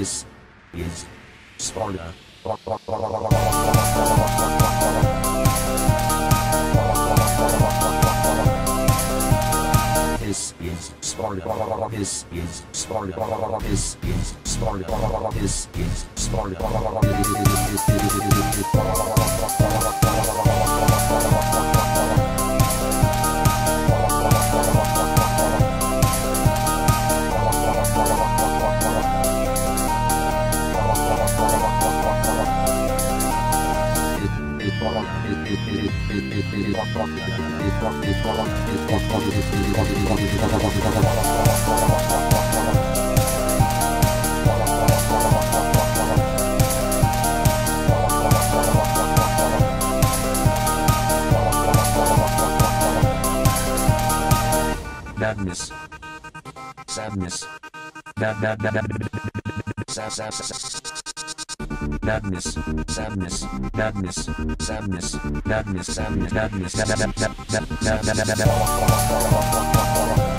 This is Sparta. This is Sparta. This is Sparta. This is Sparta. This is Sparta. Madness, sadness, madness, sadness, madness, sadness, madness, sadness, madness,